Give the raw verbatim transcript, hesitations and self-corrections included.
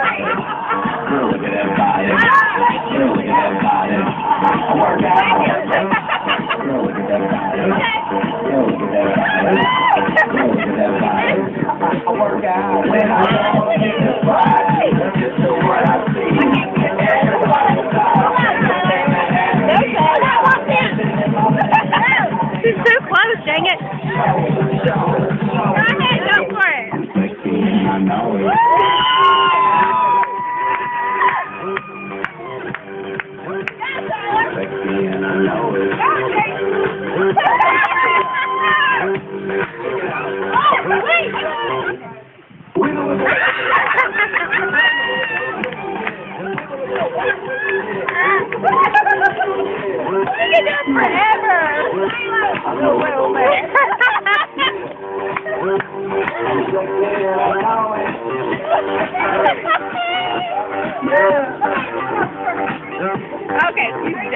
Girl, look at that body. Girl, look at that body. I work out. Girl, look at that body. Girl, look at that body. Girl, look at that body. I work out when I go in the body. Just so what I see. She's so close, dang it. Go ahead, go for it. Sexy and I know it. Sexy and I know it. You can do it forever. I'm a little bit. Okay.